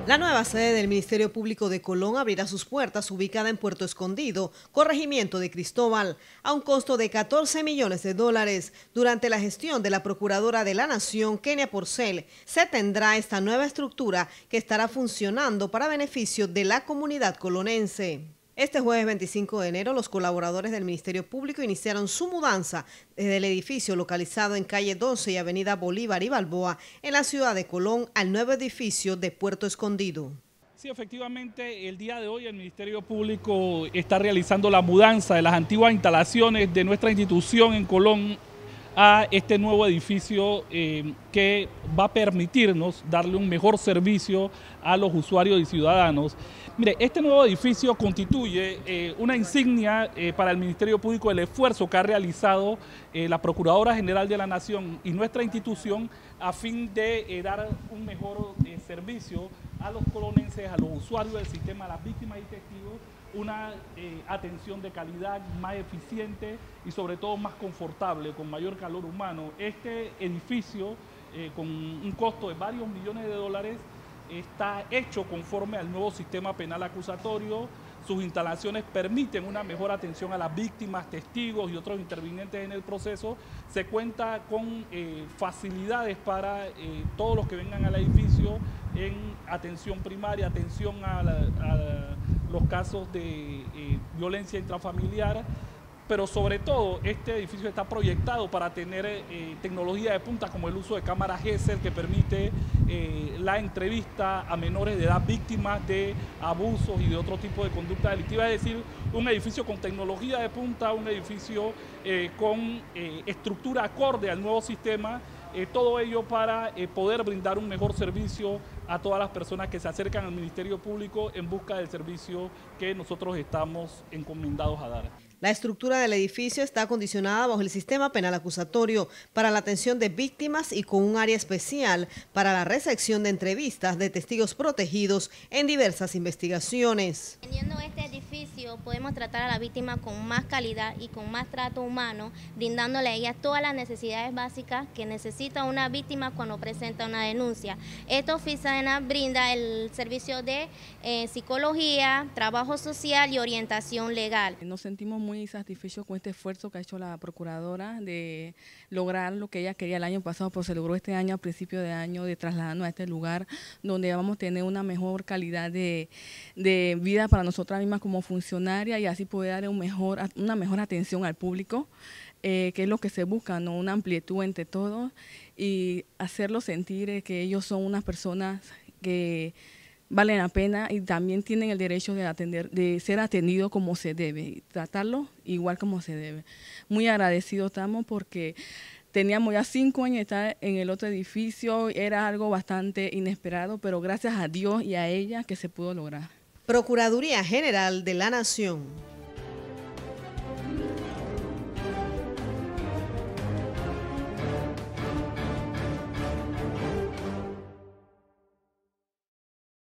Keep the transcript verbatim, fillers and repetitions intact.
La nueva sede del Ministerio Público de Colón abrirá sus puertas ubicada en Puerto Escondido, corregimiento de Cristóbal, a un costo de catorce millones de dólares. Durante la gestión de la Procuradora de la Nación, Kenia Porcel, se tendrá esta nueva estructura que estará funcionando para beneficio de la comunidad colonense. Este jueves veinticinco de enero, los colaboradores del Ministerio Público iniciaron su mudanza desde el edificio localizado en calle doce y avenida Bolívar y Balboa, en la ciudad de Colón, al nuevo edificio de Puerto Escondido. Sí, efectivamente, el día de hoy el Ministerio Público está realizando la mudanza de las antiguas instalaciones de nuestra institución en Colón a este nuevo edificio eh, que va a permitirnos darle un mejor servicio a los usuarios y ciudadanos. Mire, este nuevo edificio constituye eh, una insignia eh, para el Ministerio Público del esfuerzo que ha realizado eh, la Procuradora General de la Nación y nuestra institución a fin de eh, dar un mejor eh, servicio a los colonenses, a los usuarios del sistema, a las víctimas y testigos, una eh, atención de calidad más eficiente y sobre todo más confortable, con mayor calor humano. Este edificio, eh, con un costo de varios millones de dólares, está hecho conforme al nuevo sistema penal acusatorio. Sus instalaciones permiten una mejor atención a las víctimas, testigos y otros intervinientes en el proceso. Se cuenta con eh, facilidades para eh, todos los que vengan al edificio en atención primaria, atención a, la, a los casos de eh, violencia intrafamiliar, pero sobre todo este edificio está proyectado para tener eh, tecnología de punta como el uso de cámaras Gesell que permite eh, la entrevista a menores de edad víctimas de abusos y de otro tipo de conducta delictiva, es decir, un edificio con tecnología de punta, un edificio eh, con eh, estructura acorde al nuevo sistema, eh, todo ello para eh, poder brindar un mejor servicio a todas las personas que se acercan al Ministerio Público en busca del servicio que nosotros estamos encomendados a dar. La estructura del edificio está acondicionada bajo el sistema penal acusatorio para la atención de víctimas y con un área especial para la recepción de entrevistas de testigos protegidos en diversas investigaciones. Teniendo este edificio podemos tratar a la víctima con más calidad y con más trato humano, brindándole a ella todas las necesidades básicas que necesita una víctima cuando presenta una denuncia. Esta oficina brinda el servicio de eh, psicología, trabajo social y orientación legal. Nos sentimos muy satisfechos con este esfuerzo que ha hecho la Procuradora de lograr lo que ella quería el año pasado, pero se logró este año, a principio de año, de trasladarnos a este lugar donde vamos a tener una mejor calidad de, de vida para nosotras mismas como funcionarias y así poder dar un mejor, una mejor atención al público, eh, que es lo que se busca, ¿no? Una amplitud entre todos y hacerlos sentir eh, que ellos son unas personas que valen la pena y también tienen el derecho de atender, de ser atendidos como se debe, tratarlo igual como se debe. Muy agradecidos estamos porque teníamos ya cinco años de estar en el otro edificio, era algo bastante inesperado, pero gracias a Dios y a ella que se pudo lograr. Procuraduría General de la Nación.